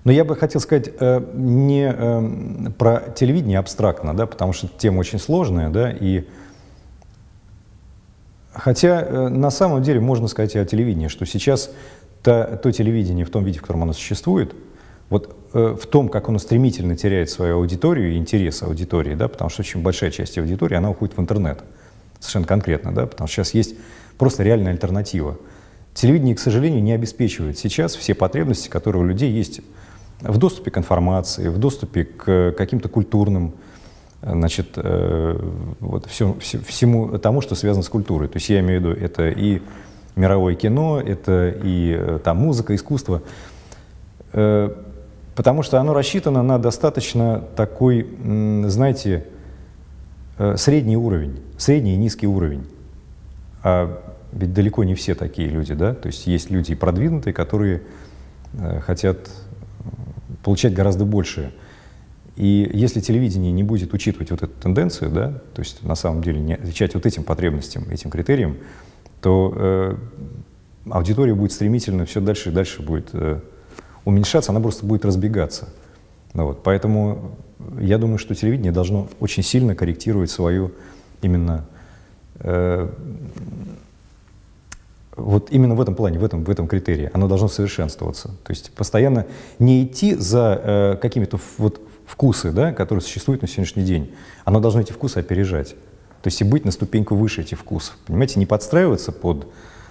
Но я бы хотел сказать не про телевидение абстрактно, да, потому что тема очень сложная, да, и хотя на самом деле можно сказать и о телевидении, что сейчас то телевидение в том виде, в котором оно существует, вот в том, как оно стремительно теряет свою аудиторию и интерес аудитории, да, потому что очень большая часть аудитории, она уходит в интернет, совершенно конкретно, да, потому что сейчас есть просто реальная альтернатива. Телевидение, к сожалению, не обеспечивает сейчас все потребности, которые у людей есть в доступе к информации, в доступе к каким-то культурным, значит, вот всему тому, что связано с культурой. То есть я имею в виду, это и мировое кино, это и там музыка, искусство, потому что оно рассчитано на достаточно такой, знаете, средний уровень, средний и низкий уровень. А ведь далеко не все такие люди, да? То есть есть люди продвинутые, которые хотят получать гораздо больше. И если телевидение не будет учитывать вот эту тенденцию, да, то есть на самом деле не отвечать вот этим потребностям, этим критериям, то аудитория будет стремительно все дальше и дальше будет уменьшаться, она просто будет разбегаться. Ну, вот. Поэтому я думаю, что телевидение должно очень сильно корректировать свою именно вот именно в этом плане, в этом критерии. Оно должно совершенствоваться. То есть постоянно не идти за какими-то вот вкусы, да, которые существуют на сегодняшний день. Оно должно эти вкусы опережать. То есть и быть на ступеньку выше этих вкусов. Понимаете, не подстраиваться под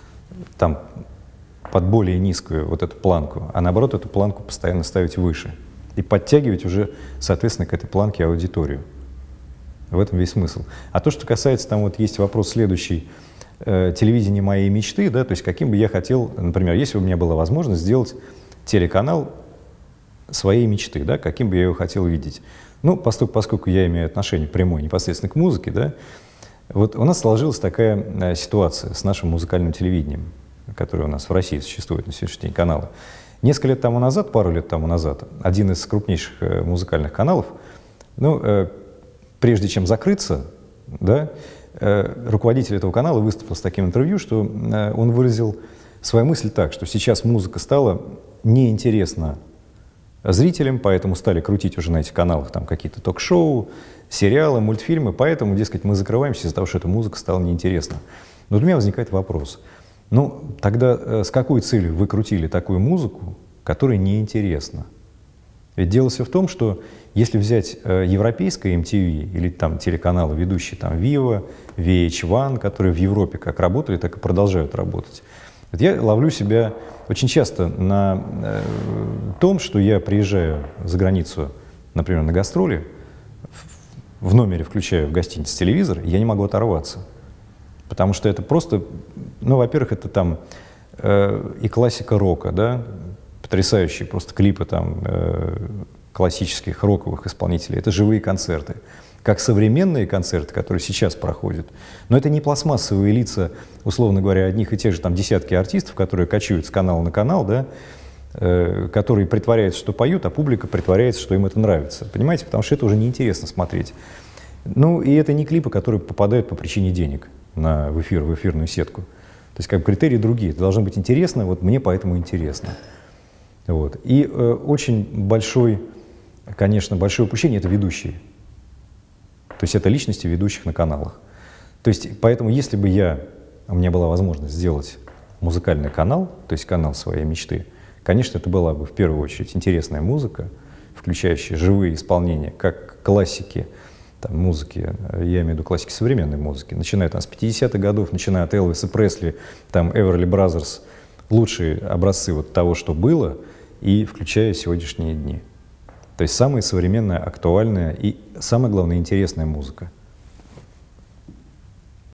более низкую вот эту планку, а наоборот эту планку постоянно ставить выше. И подтягивать уже, соответственно, к этой планке аудиторию. В этом весь смысл. А то, что касается, там вот есть вопрос следующий, телевидение моей мечты, да, то есть каким бы я хотел, например, если бы у меня была возможность сделать телеканал своей мечты, да, каким бы я его хотел видеть. Ну, поскольку я имею отношение прямое непосредственно к музыке, да, вот у нас сложилась такая ситуация с нашим музыкальным телевидением, которое у нас в России существует на сегодняшний день, каналы. Несколько лет тому назад, пару лет тому назад, один из крупнейших музыкальных каналов, ну, прежде чем закрыться, да, руководитель этого канала выступил с таким интервью, что он выразил свою мысль так, что сейчас музыка стала неинтересна зрителям, поэтому стали крутить уже на этих каналах там какие-то ток-шоу, сериалы, мультфильмы, поэтому, дескать, мы закрываемся из-за того, что эта музыка стала неинтересна. Но у меня возникает вопрос, ну, тогда с какой целью вы крутили такую музыку, которая неинтересна? Ведь дело все в том, что если взять европейское MTV или там телеканалы, ведущие там Viva, VH1, которые в Европе как работали, так и продолжают работать, вот я ловлю себя очень часто на том, что я приезжаю за границу, например, на гастроли, в номере включаю в гостинице телевизор, и я не могу оторваться. Потому что это просто, ну, во-первых, это там и классика рока, да, потрясающие просто клипы там классических роковых исполнителей, это живые концерты. Как современные концерты, которые сейчас проходят. Но это не пластмассовые лица, условно говоря, одних и тех же там десятки артистов, которые кочуют с канала на канал, да, которые притворяются, что поют, а публика притворяется, что им это нравится. Понимаете? Потому что это уже неинтересно смотреть. Ну, и это не клипы, которые попадают по причине денег в эфирную сетку. То есть как бы критерии другие. Это должно быть интересно, вот мне поэтому интересно. Вот. И очень большое упущение — это ведущие. То есть это личности ведущих на каналах. То есть поэтому если бы у меня была возможность сделать музыкальный канал, то есть канал своей мечты, конечно, это была бы в первую очередь интересная музыка, включающая живые исполнения, как классики там, музыки, я имею в виду классики современной музыки, начиная там с 50-х годов, начиная от Элвиса Пресли, там Everly Brothers, лучшие образцы вот того, что было, и включая сегодняшние дни. То есть самая современная, актуальная и, самое главное, интересная музыка.